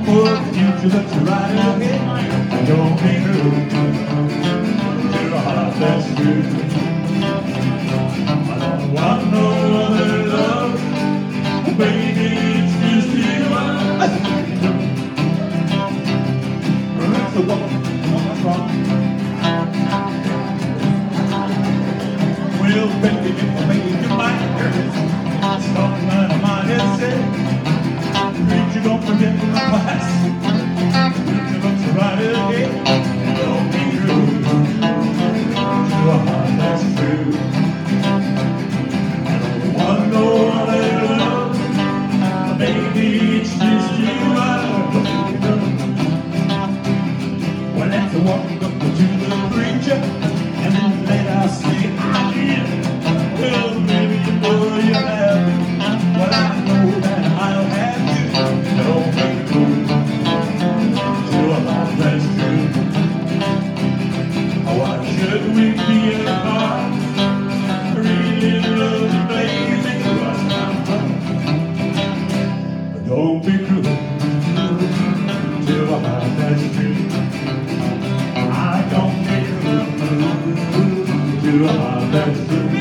for the future that's right ahead. Don't be rude to a heart that's true. I don't want no other love, baby, it's just you. That's the woman that's wrong. Well, baby, if I made you mine, something that I might have said. You don't forget my past. You look right ahead. Don't be rude to a heart that's true. I don't want no other love, baby, it's just you. I don't know. Well, after walking up to the preacher, and then later I say, I did. Well, baby, you know you have me. Well, I know that I'll have you. Don't be rude to a heart that's true. Why should we be apart? Really love you, baby, was not fun. But don't be cruel to a heart that's true. I don't be cruel to a heart that's true.